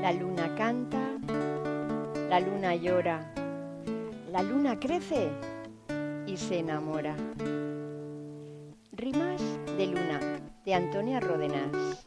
La luna canta, la luna llora, la luna crece y se enamora. Rimas de Luna, de Antonia Ródenas.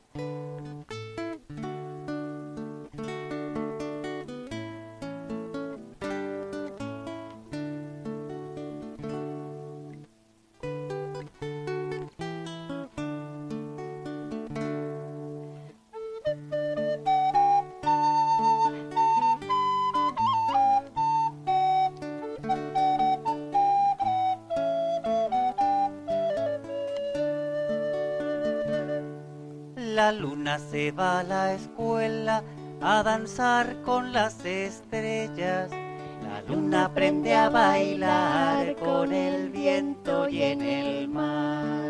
La luna se va a la escuela a danzar con las estrellas. La luna aprende a bailar con el viento y en el mar.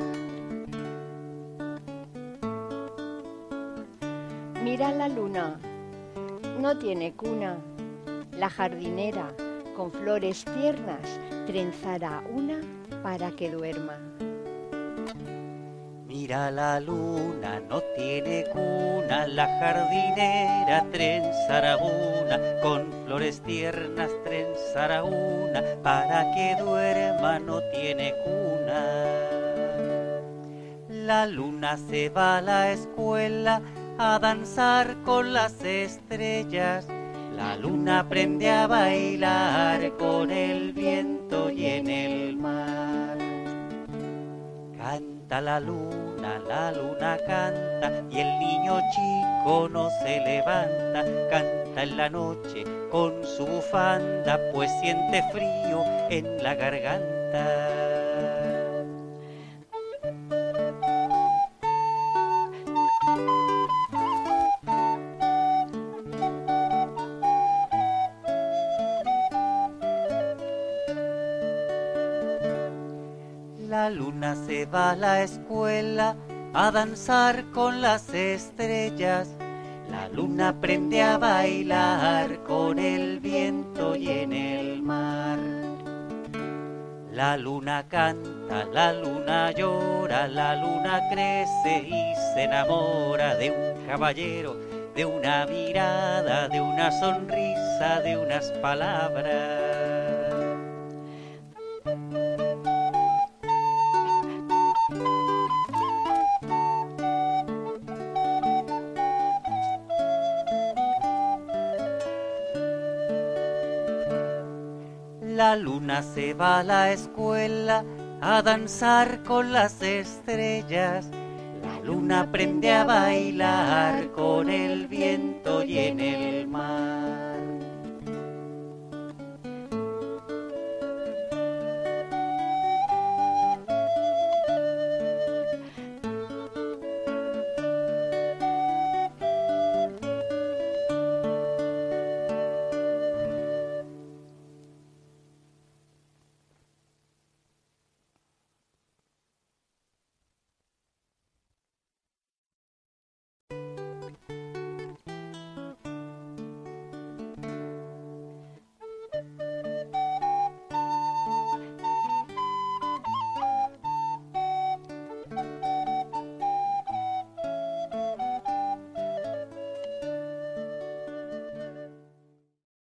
Mira la luna, no tiene cuna. La jardinera, con flores tiernas, trenzará una para que duerma. Mira la luna, no tiene cuna, la jardinera trenzará una, con flores tiernas trenzará una, para que duerma no tiene cuna. La luna se va a la escuela a danzar con las estrellas, la luna aprende a bailar con el viento y en el mar. Canta la luna canta y el niño chico no se levanta. Canta en la noche con su bufanda, pues siente frío en la garganta. La luna se va a la escuela a danzar con las estrellas. La luna aprende a bailar con el viento y en el mar. La luna canta, la luna llora, la luna crece y se enamora de un caballero, de una mirada, de una sonrisa, de unas palabras. La luna se va a la escuela a danzar con las estrellas. La luna aprende a bailar con el viento y en el mar.